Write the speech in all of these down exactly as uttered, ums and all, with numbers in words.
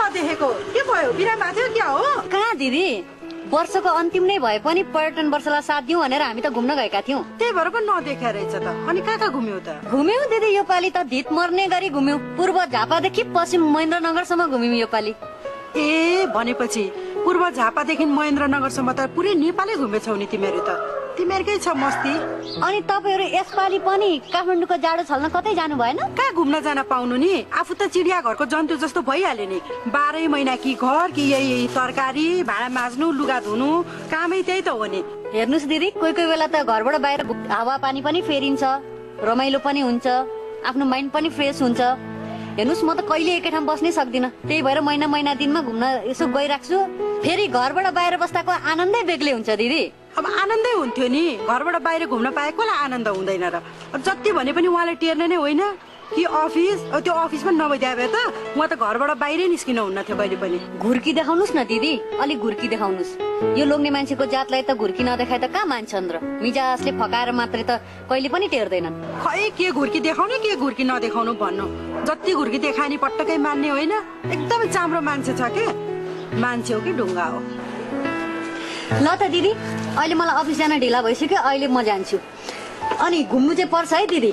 नदेखेको के भयो बिरामी भएको थियो क्या हो कहाँ दिदी वर्षको अन्तिम नै भए पनि पर्यटन वर्षलाई साथ दिउँ भनेर हामी त घुम्न गएका थियौँ त्यही भएर पनि नदेखे रहेछ त अनि कहाँ कहाँ घुम्यौ त घुम्यौँ दिदी यो पालि त धित मर्ने गरी घुम्यौँ पूर्व झापादेखि पश्चिम महेन्द्रनगरसम्म घुम्यौँ यो पालि ए भनेपछि पूर्व झापादेखि महेन्द्रनगरसम्म त पुरै नेपालै घुमेछौ नि तिमीहरू त तिमीहरूकै छ मस्ती अनि तपाईहरु यसपालि पनि काठमाडौँको जाडो छल्न कतै जानु भएन कहाँ घुम्न जान पाउनु नि आफू त चिडिया घरको जन्तु जस्तो भइहाल्यो नि बाह्रै महिना कि घर कि यही तरकारी भाडा माझ्नु लुगा धुनु कामै त्यही त हो नि हेर्नुस् दिदी कोही कोही बेला त घरबाट बाहिर हावा पानी पनि फेरिन्छ रमाइलो पनि हुन्छ आफ्नो माइन्ड पनि फ्रेस हुन्छ हेर्नुस् म त कहिले एकै ठाउँ बस्नै सक्दिन त्यही भएर महिना महिना दिनमा घुम्न यसो गइराख्छु फेरि घरबाट बाहिर बस्दाको आनन्दै बेग्लै हुन्छ दिदी अब आनन्दै हुन्थ्यो नि घरबाट बाहिर घुम्न पाएकोलाई आनन्द हुँदैन र जति भने पनि उहाँले टेर्ने नै होइन कि अफिस त्यो अफिस पनि नभइदिए भए त उहाँ त घरबाट बाहिरै निस्किन हुन्न थियो कहिले पनि घुर्की देखाउनुस् न दिदी अलि घुर्की देखाउनुस् यो लोग्ने मान्छेको जातलाई त घुर्की नदेखाए त कहाँ मान्छन् र मिजाजले फकाएर मात्रै त कहिले पनि टेर्दैनन् खै के घुर्की देखाउने के घुर्की नदेखाउनु भन्नु जति घुर्की देखाए नि पटक्कै मान्ने होइन एकदमै चाम्रो मान्छे छ के मान्छे हो कि ढुङ्गा हो ल त दिदी अहिले मलाई अफिस जान ढिला भइसक्यो अहिले म जान्छु अनि घुम्नु चाहिँ पर्छ है दिदी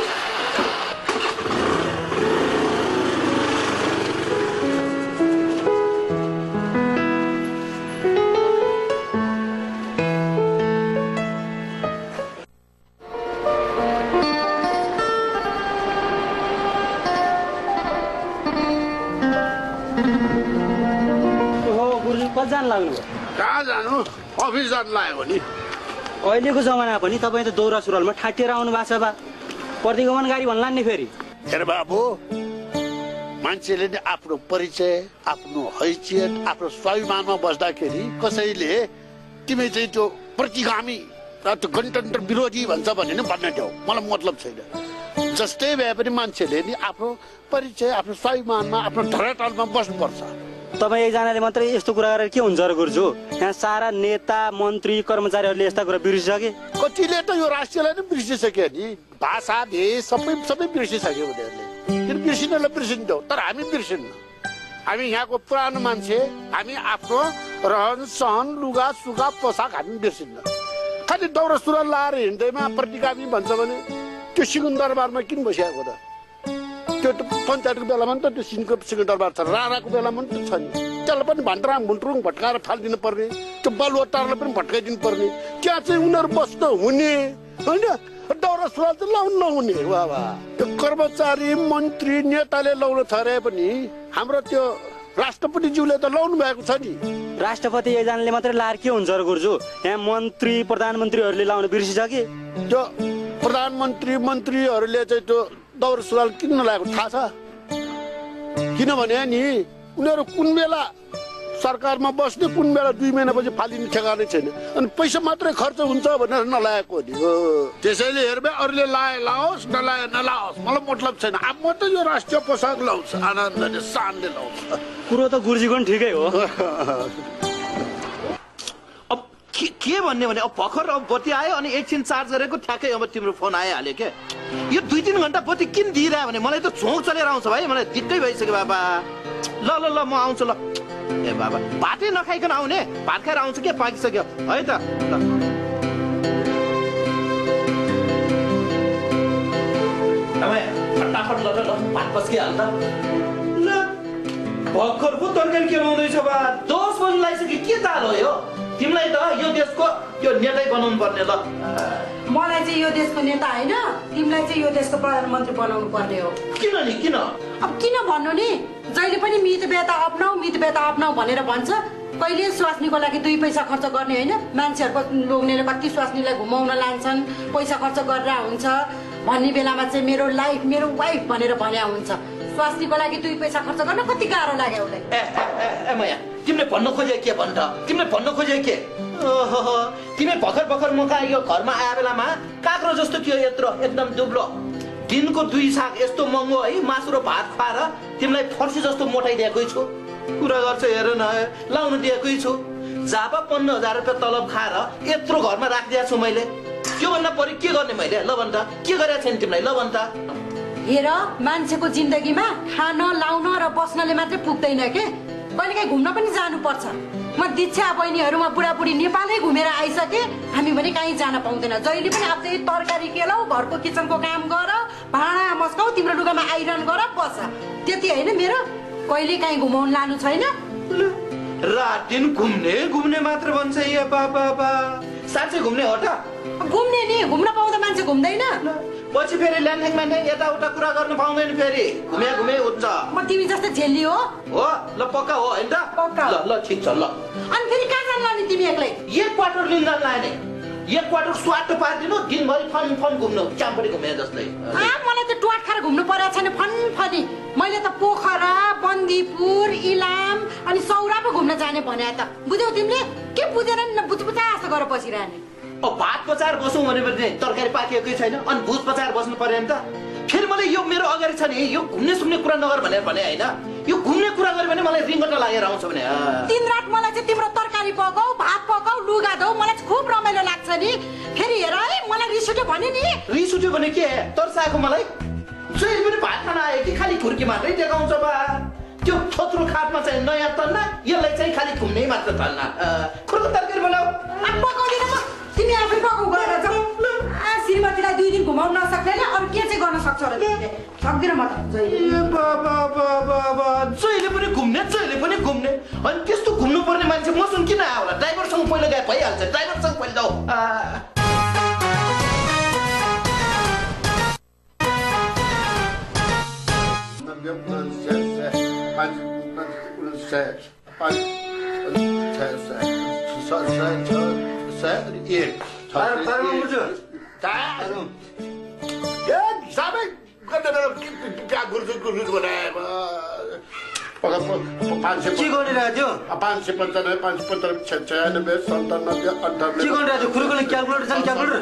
जान लाग्नु कहाँ जानु अफिस जान लागेको नि अहिलेको जमाना पनि तपाईँ त दौरा सुरुवालमा ठाटिएर आउनु भएको छ बा प्रतिगमन गाडी भन्ला नि फेरि हेर बाबु मान्छेले नि आफ्नो परिचय आफ्नो हैसियत आफ्नो स्वाभिमानमा बस्दाखेरि कसैले तिमी चाहिँ त्यो प्रतिगामी र त्यो गणतन्त्र विरोधी भन्छ भने नि भन्ने देऊ मलाई मतलब छैन जस्तै भए पनि मान्छेले नि आफ्नो परिचय आफ्नो स्वाभिमानमा आफ्नो धरातलमा बस्नुपर्छ तपाईँ एकजनाले मात्रै यस्तो कुरा गरेर के हुन्छ र गुरुजु यहाँ सारा नेता मन्त्री कर्मचारीहरूले यस्ता कुरा बिर्सिसके कतिले त यो राष्ट्रियलाई नै बिर्सिसक्यो नि भाषा भेष सबै सबै बिर्सिसक्यो उनीहरूले किन बिर्सिनलाई बिर्सिन्छौँ तर हामी बिर्सिन्न हामी यहाँको पुरानो मान्छे हामी आफ्नो रहन सहन लुगा सुगा पोसाक हामी बिर्सिन्न खालि दौरा सुरुवाल लाएर हिँड्दैमा प्रतिगामी भन्छ भने त्यो सिंह दरबारमा किन बसिआएको त त्यो पञ्चायतको बेलामा त त्यो सिंहको सिंह दरबार छ राणाको बेलामा पनि त छ नि त्यसलाई पनि भन्टराङ भुन्टरुङ भट्काएर फालिदिनु पर्ने त्यो बलुवाटारलाई पनि भट्काइदिनु पर्ने त्यहाँ चाहिँ उनीहरू बस्न हुने होइन दौरा सुरुवाल चाहिँ लाउनु नहुने बाबा त्यो कर्मचारी मन्त्री नेताले लाउन थरे पनि हाम्रो त्यो राष्ट्रपतिज्यूले त लाउनु भएको छ नि राष्ट्रपति एकजनाले मात्रै लाएर के हुन्छ र गुरुजु यहाँ मन्त्री प्रधानमन्त्रीहरूले लाउन बिर्सिसके त्यो प्रधानमन्त्री मन्त्रीहरूले चाहिँ त्यो दौरा सुरुवाल किन नलागेको थाहा छ किनभने नि उनीहरू कुन बेला सरकारमा बस्ने कुन बेला दुई महिनापछि फालिने ठेगानै छैन अनि पैसा मात्रै खर्च हुन्छ भनेर नलागेको नि हो त्यसैले हेर्बे अरूले लाए लाओस् नलाए नलाओस् मलाई मतलब छैन अब म त यो राष्ट्रिय पोसाक लाउँछ आनन्दले शानले लाउँछ कुरो त गुरुजीको पनि ठिकै हो अब के के भन्ने भने अब भर्खर अब बत्ती आयो अनि एकछिन चार्ज गरेको ठ्याक्कै अब तिम्रो फोन आइहाल्यो के यो दुई तिन घन्टा बत्ती किन दिइरह्यो भने मलाई त झोक चलेर आउँछ भाइ मलाई दिक्कै भइसक्यो बाबा ल ल ल म आउँछु ल ए बाबा भातै नखाइकन आउने भात खाएर आउँछ के पाकिसक्यो है त ल फटाफट ल ल भात पस्किहाल्छ ल भर्खर पो तरकारी के बनाउँदैछ बा दस बजी लागिसक्यो के ताल हो यो तिमीलाई त यो देशको यो नेतै बनाउनु पर्ने ल मलाई चाहिँ यो देशको नेता होइन तिमीलाई चाहिँ यो देशको प्रधानमन्त्री बनाउनु पर्ने हो किन नि किन अब किन भन्नु नि जहिले पनि मितव्ययता अपनाऊ मितव्ययता अपनाऊ भनेर भन्छ कहिले स्वास्नीको लागि दुई पैसा खर्च गर्ने होइन मान्छेहरूको लोग्नेले कति स्वास्नीलाई घुमाउन लान्छन् पैसा खर्च गरेर हुन्छ भन्ने बेलामा चाहिँ मेरो लाइफ मेरो वाइफ भनेर भन्या हुन्छ स्वास्नीको लागि दुई पैसा खर्च गर्न कति गाह्रो लाग्यो उसलाई ए ए मया तिमीले भन्न खोजे के भन्छ तिमीले भन्न खोजे के ओहो तिमी भर्खर भर्खर म कहाँ यो घरमा आए बेलामा काक्रो जस्तो थियो यत्रो एकदम दुब्लो दिनको दुई साग यस्तो महँगो है मासु र भात खुवाएर तिमीलाई फर्सी जस्तो मोटाइदिएकै छु कुरा गर्छ हेर न लाउनु दिएकै छु जाबा पन्ध्र हजार रुपियाँ तलब खाएर यत्रो घरमा राखिदिएको छु मैले त्योभन्दा परि के गर्ने मैले ल भन् त के गरेको छैन तिमीलाई ल भन् त हेर मान्छेको जिन्दगीमा खान लाउन र बस्नले मात्रै पुग्दैन के कहिलेकाहीँ घुम्न पनि जानुपर्छ। म दीक्षा बहिनीहरूमा बुढाबुढी नेपालै घुमेर आइसके हामी भने कहीँ जान पाउँदैन। जहिले पनि आफ्नै तरकारी केलाउ घरको किचनको काम गर भाँडा मस्काउ तिम्रो लुगामा आइरन गर बस त्यति होइन मेरो कहिले काहीँ घुमाउन लानु छैन। रात दिन घुम्ने घुम्ने मात्र भन्छ या बाबा साँच्चै घुम्ने हो त? घुम्ने नि घुम्न पाउँदा मान्छे घुम्दैन। पछि फेरि ल्यान्थ्याङ मान्थ्याङ यताउता कुरा गर्नु पाउँदैन फेरि घुमे घुमे हुन्छ। म तिमी जस्तो झेल्ली हो हो ल पक्का हो होइन त? पक्का। ल ल ठिक छ ल। अनि फेरि कहाँ जान लाने तिमी एक्लै? एक क्वार्टर लिन जान लाने एक क्वार्टर स्वाट पारिदिनु दिनभरि फन फन घुम्नु चाम्पडी घुमे जस्तै। आ मलाई त टुवाट खाएर घुम्नु परेको छैन फन फनी। मैले त पोखरा बन्दीपुर इलाम अनि सौरा पो घुम्न जाने भने त बुझ्यौ तिमीले? के बुझेर नि बुझबुझा जस्तो गरेर बसिरहने। अब भात पचाएर बसौँ भने पनि तरकारी पाकेकै छैन अनि भुज पचाएर बस्नु पर्यो नि त। फेरि मलाई यो मेरो अगाडि छ नि यो घुम्ने सुम्ने कुरा नगर भनेर भने होइन यो घुम्ने कुरा गऱ्यो भने मलाई रिङ्गटा लागेर आउँछ भने दिन रात मलाई चाहिँ तिम्रो तरकारी पकाऊ भात पकाऊ लुगा धौ मलाई चाहिँ खुब रमाइलो लाग्छ नि। फेरि हेर है मलाई रिस उठ्यो भने नि रिस उठ्यो भने के तर्साएको मलाई जहिले पनि भात खान आयो कि खालि खुर्की मात्रै देखाउँछ बा त्यो थोत्रो खाटमा चाहिँ नयाँ तन्ना यसलाई चाहिँ खालि घुम्ने मात्र तन्ना खुर्को तरकारी बनाऊ पकाउँदिन म तिमी आफै पकाउ गएर जाऊ। आ श्रीमतीलाई दुई दिन घुमाउन नसक्दैन अरू के चाहिँ गर्न सक्छ र तिमीले? सक्दिन म त जहिले पनि घुम्ने जहिले पनि घुम्ने अनि त्यस्तो घुम्नु पर्ने मान्छे मसँग किन आयो होला? ड्राइभरसँग पहिला गए भइहाल्छ ड्राइभरसँग पहिला जाऊ। के गरिरहेको थियो? पाँच सय पन्चानब्बे पाँच सय पन्चानब्बे छयानब्बे सन्तानब्बे अन्ठानब्बे के गरिरहेको थियो? खुरुकुले क्यालकुलेटर छ नि क्यालकुलेटर?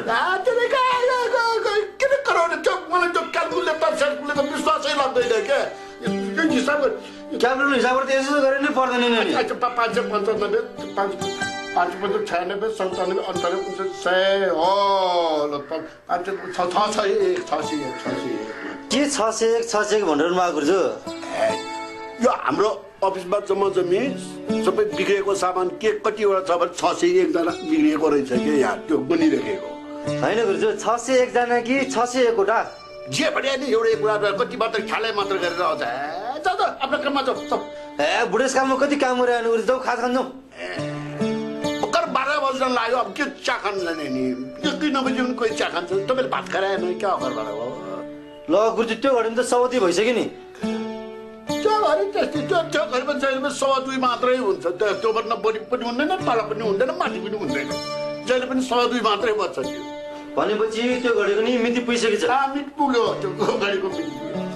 किन कराउने त्यो मलाई त्यो क्यालकुलेटर स्यालकुलेटर त विश्वासै लाग्दैन क्या यो हिसाब क्यालकुलेटर हिसाब गरेर यसो गरेर नै पर्दैन नि। पाँच सय पन्चानब्बे पाँच पाँच सय पन्चानब्बे छयानब्बे सन्तानब्बे अन्ठानब्बे उन्सय सय हो पाँच छ सय एक छ सय एक छ सय एक के छ सय एक छ सय एक भनेर माग गर्छु? यो हाम्रो अफिसमा जम्मा जम्मी सबै बिग्रेको सामान के कतिवटा छ भने छ सय एकजना बिग्रिएको रहेछ कि यहाँ त्यो बनिरहेको होइन गुरुजू छ सय एकजना कि छ सय एकवटा जे भने नि एउटै कुरा कति मात्र ख्यालै मात्र गरेर आउँछ जाऊ त आफ्नो काममा जाऊ। ए बुढेसकालमा कति काम गरिरहनु गुरुजू जाऊ खाजा खान जाऊ। भर्खर बाह्र बज्न लाग्यो अब के चिया खानु जाने नि एक दुई नबजी पनि कोही चिया खान्छ तपाईँले भात खाएर आएन क्या घरबाट हो? ल गुरुजू त्यो घडी त सौदी भइसक्यो नि। त्यो घरि त्यस्तै त्यो त्यो घरिमा जहिले पनि सवा दुई मात्रै हुन्छ त्यो त्योभन्दा बढी पनि हुँदैन तल पनि हुँदैन माथि पनि हुँदैन जहिले पनि सवा दुई मात्रै बज्छ त्यो। भनेपछि त्यो घडीको नि मिति पुगिसकेको छ? मिति पुग्यो त्यो घडीको मिति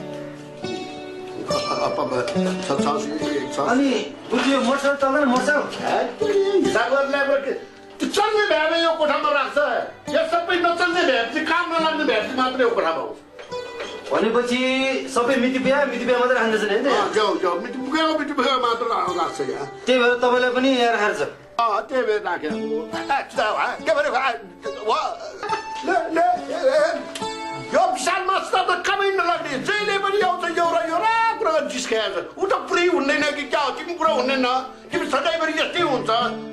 पुग्यो। अनि बुझ्यो मोटरसाइकल चल्दैन मोटरसाइकल हिसाब गरेर त्यो चल्ने भ्याए यो कोठामा राख्छ यो सबै नचल्ने भ्याएपछि काम नलाग्ने भ्याएपछि मात्रै यो कोठामा आउँछ। भनेपछि सबै मिति बिहा मिति बिहा मात्रै राख्दैछ नि होइन मिति पुगेको मिति पुगेको मात्र राख्छ यहाँ। त्यही भएर तपाईँलाई पनि यहाँ राखेर छ? अँ त्यही भएर राखेर के भने यो विशाल माछ त कमै नलाग्ने जहिले पनि आउँछ एउटा एउटा कुरा जिस्काएर ऊ त पुरै हुँदैन कि क्या हो तिमी पुरा हुँदैन तिमी सधैँभरि यस्तै हुन्छ।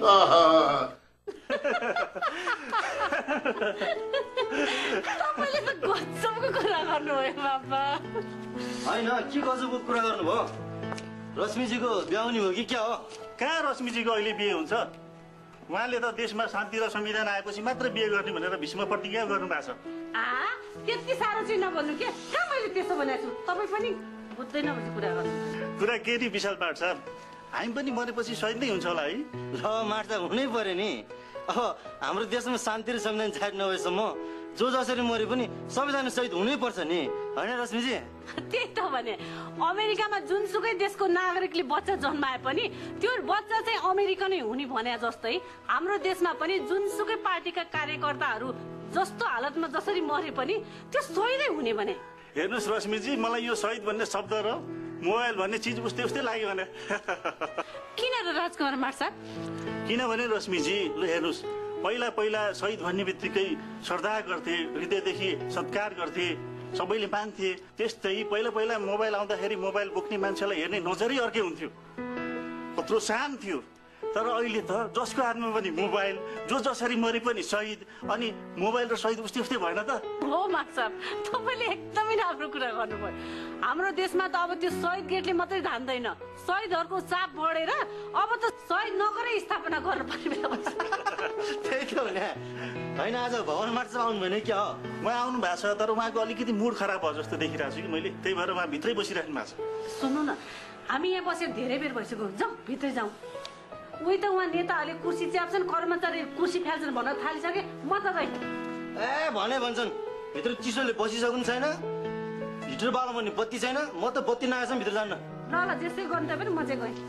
होइन के गजबको कुरा गर्नुभयो? रश्मिजीको ब्याउनी हो कि क्या हो? कहाँ रश्मिजीको अहिले बिहे हुन्छ? उहाँले त देशमा शान्ति र संविधान आएपछि मात्र बिहे गर्ने भनेर भीष्म प्रतिज्ञा गर्नु भएको छ। त्यति साह्रो चाहिँ नभन्नु के कहाँ मैले त्यसो भनेको छु तपाईँ पनि बुझ्दैन भने कुरा गर्नु। कुरा के नि विशाल पाठ सर हामी पनि मरेपछि सही नै हुन्छ होला है? ल मार्च त हुनै पर्यो नि। अब हाम्रो देशमा शान्ति र संविधान छाड नभएसम्म जो जसरी मरे पनि सबैजना शहीद हुनै पर्छ नि होइन रश्मिजी? त्यही त भने अमेरिकामा जुनसुकै देशको नागरिकले बच्चा जन्माए पनि त्यो बच्चा चाहिँ अमेरिकनै हुने भने जस्तै हाम्रो देशमा पनि जुनसुकै पार्टीका कार्यकर्ताहरू जस्तो हालतमा जसरी मरे पनि त्यो शहीदै हुने भने। हेर्नुहोस् रश्मिजी मलाई यो शहीद भन्ने शब्द र मोबाइल भन्ने चिज उस्तै उस्तै लाग्यो भने। किन र राजकुमार मार्सा? किनभने रश्मिजी ल हेर्नुहोस् पहिला पहिला शहीद भन्ने बित्तिकै श्रद्धा गर्थे हृदयदेखि सत्कार गर्थे सबैले मान्थे। त्यस्तै पहिला पहिला मोबाइल आउँदाखेरि मोबाइल बोक्ने मान्छेलाई हेर्ने नजरै अर्कै हुन्थ्यो, कत्रो सान थियो। तर अहिले त जसको हातमा पनि मोबाइल, जो जसरी मरे पनि शहीद, अनि मोबाइल र शहीद उस्तै उस्तै भएन त? हो माक्सा, तपाईँले एकदमै राम्रो कुरा गर्नुभयो। हाम्रो देशमा त अब त्यो शहीद गेटले मात्रै धान्दैन, शहीदहरूको चाप बढेर अब त शहीद नगरै स्थापना गर्नुपर्ने बेला भन्छ। त्यही त हो नि। होइन, आज भवन मार्च आउनु भने क्या हो? उहाँ आउनु भएको छ, तर उहाँको अलिकति मुड खराब भयो जस्तो देखिरहेको छु कि मैले, त्यही भएर उहाँ भित्रै बसिराख्नु भएको छ। सुन्नु न, हामी यहाँ बसेर धेरै बेर भइसक्यो, जाउँ भित्रै जाउँ। उही त उहाँ नेताहरूले कुर्सी च्याप्छन्, कर्मचारी कुर्सी फ्याल्छन् भन्न थालिसके, म त गएँ। ए भने भन्छन् भित्र चिसोले बसिसक्नु छैन, हिटर बाल्नु भने बत्ती छैन, म त बत्ती नआएसम्म भित्र जान्न। ल ल, जेसै गर्नु त पनि म चाहिँ गएँ।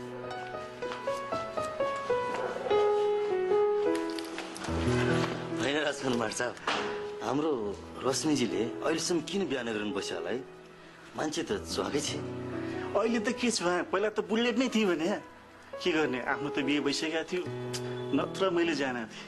होइन राजकुमार साहब, हाम्रो रश्मिजीले अहिलेसम्म किन बिहा नगर्नु बस्यो होला है? मान्छे त झ्वाकै छ। अहिले त के छ, पहिला त बुलेट नै थियो भने के गर्ने, आफ्नो त बिहे भइसकेको थियो, नत्र मैले जाने थिएँ।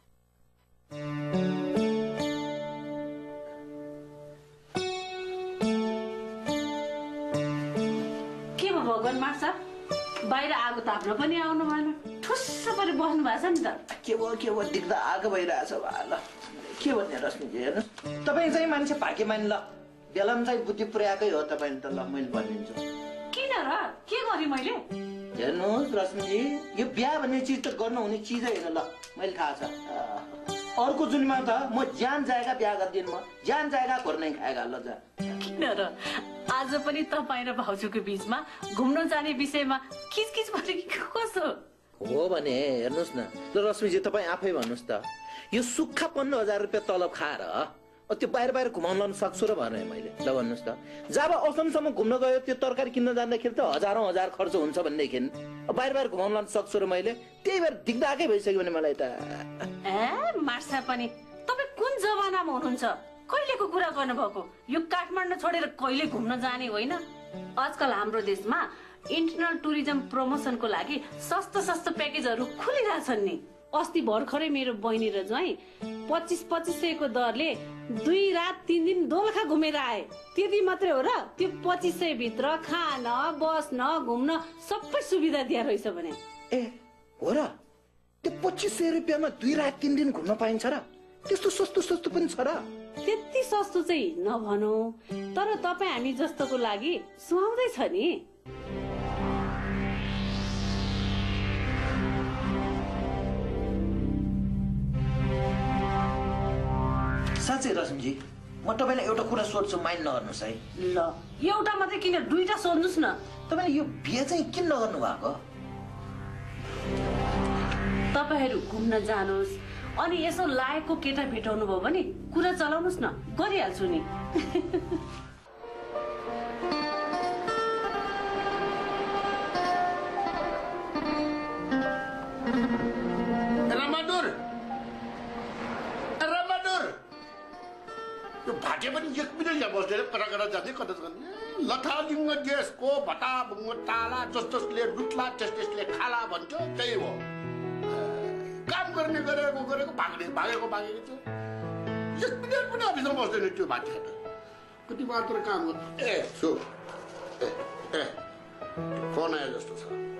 के भयो भगवान् मार्छ, बाहिर आगो ताप्न पनि आउनु भएन, ठुस्स परि बस्नु भएको छ नि त। के भयो के भयो, देख्दा आगो भइरहेछ बा। ल के भन्ने रश्मिजी, हेर्नुहोस् तपाईँ चाहिँ मान्छे भाग्यमान, ल बेलामा चाहिँ बुद्धि पुर्याएकै हो तपाईँ त। ल मैले भनिदिन्छु। किन र, के गरेँ मैले? हेर्नुहोस् रश्मिजी, यो बिहा भन्ने चिज त गर्नु हुने चिजै होइन। ल मैले थाहा छ, अर्को जुनमा त म ज्यान जाएगा बिहा गरिदिनु, म ज्यान जाएगा घर नै खाएगा। ल जा। किन र, आज पनि तपाईँ र भाउजूको बिचमा घुम्न जाने विषयमा खिचखिच भने कसो हो भने हेर्नुहोस् न। ल रश्मिजी तपाईँ आफै भन्नुहोस् त, यो सुक्खा पन्ध्र हजार रुपियाँ तलब खाएर त्यो बाहिर बाहिर घुमाउन लानु सक्छु र भने मैले? ल भन्नुहोस् त, जब असमसम्म घुम्न गयो त्यो तरकारी किन्न जाँदाखेरि त हजारौँ हजार खर्च हुन्छ भनेदेखि बाहिर बाहिर घुमाउन लानु सक्छु र मैले? त्यही भएर दिग्दाकै भइसक्यो भने मलाई त। ए मार्सा पनि, तपाईँ कुन जमानामा हुनुहुन्छ? कहिलेको कुरा गर्नुभएको? यो काठमाडौँ छोडेर कहिले घुम्न जाने होइन। आजकल हाम्रो देशमा इन्टरनल टुरिज्म प्रमोसनको लागि सस्तो सस्तो प्याकेजहरू खुलिरहेछन् नि। अस्ति भर्खरै मेरो बहिनी र ज्वाइँ पच्चिस पच्चिस सयको दरले दुई रात तिन दिन दोलखा घुमेर आए। त्यति मात्रै हो र? त्यो पच्चिस सय भित्र खान, बस्न, घुम्न सबै सुविधा दिया रहेछ भने। ए हो र? त्यो पच्चिस सय रुपियाँमा दुई रात तिन दिन घुम्न पाइन्छ र? त्यस्तो सस्तो सस्तो पनि छ र? त्यति सस्तो चाहिँ नभनौ, तर तपाईँ हामी जस्तोको लागि सुहाउँदै छ नि। साँच्चै रश्मिजी, म तपाईँलाई एउटा कुरा सोध्छु, माइन्ड नगर्नुहोस् है। ल एउटा मात्रै किन, दुईटा सोध्नुहोस् न। तपाईँले यो बिहे चाहिँ किन नगर्नु भएको? तपाईँहरू घुम्न जानुहोस्, अनि यसो लायकको केटा भेटाउनु भयो भने कुरा चलाउनुहोस् न, गरिहाल्छु नि। भाटे पनि एक मिनट यहाँ बस्दैन, कता कता जाँदै कता जाँदै लथालिङ्ग देशको भटाभुङ्ग ताला, जस जसले लुट्ला त्यस त्यसले खाला भन्छ, त्यही हो। काम गर्ने गरेको गरेको भाग्ने भागेको भागेको छ। एक मिनट पनि अफिसमा बस्दैन त्यो भाटे त, कति मात्र काम गर्छ। ए सो ए ए फोन आयो जस्तो छ।